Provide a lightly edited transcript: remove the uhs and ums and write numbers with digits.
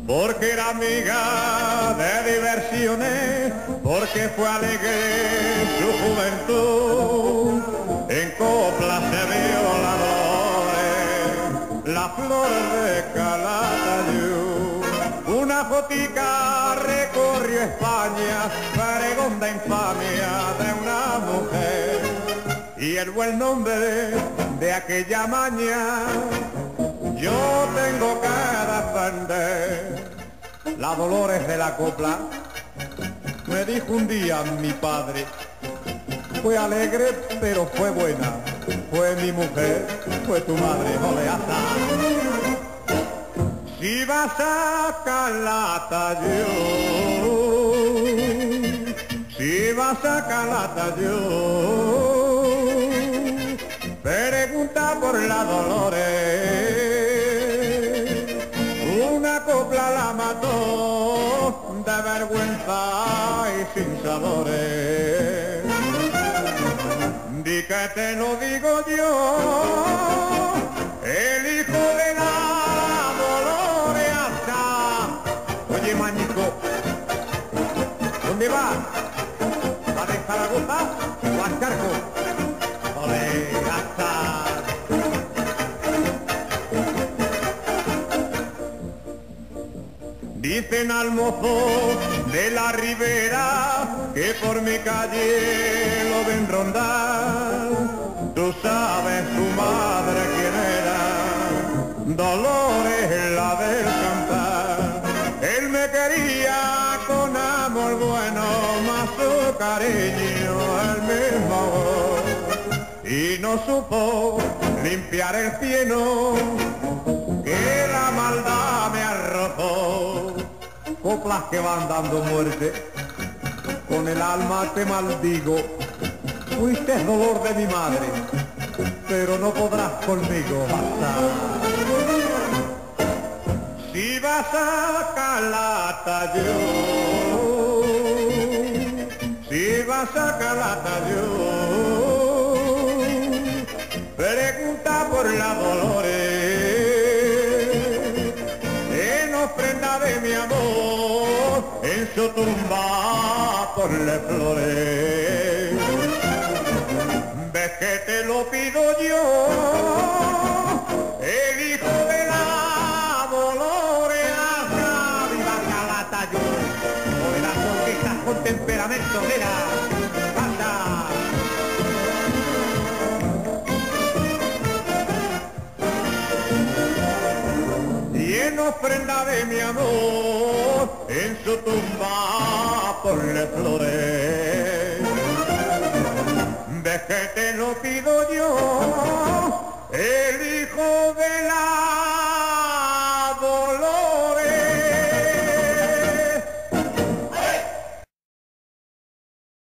porque era amiga de diversiones, porque fue alegre su juventud. En copla se vio la dolores, la flor de Calatayud. Una fotica recorrió España, pregón de infamia de una mujer, y el buen nombre de aquella maña yo tengo que defender. La Dolores de la copla me dijo un día mi padre, fue alegre pero fue buena, fue mi mujer, fue tu madre, oleaza. Si vas a Calatayud, si vas a Calatayud, pregunta por la Dolores. Una copla la mató de vergüenza y sin sabores. Di que te lo digo yo, el hijo de la Dolores hasta. Oye, mañico, ¿dónde vas? ¿Vas de Zaragoza o al Charco? Ole, hasta. Dicen al mozo de la ribera que por mi calle lo ven rondar. Tú sabes su madre quién era, Dolores la del cantar. Él me quería con amor bueno, más su cariño el mismo amor. Y no supo limpiar el cieno que la maldad me arrojó. Coplas que van dando muerte, con el alma te maldigo. Fuiste dolor de mi madre, pero no podrás conmigo bastar. Si vas a Calatayud, si vas a Calatayud, pregunta por la Dolores. Ofrenda de mi amor, en su tumba ponle flores. Ves que te lo pido yo, el hijo de la Dolores. ¡Viva Calatayud! Hoy las conquistas con temperamento, mira, ¡anda! Y en ofrenda de mi amor,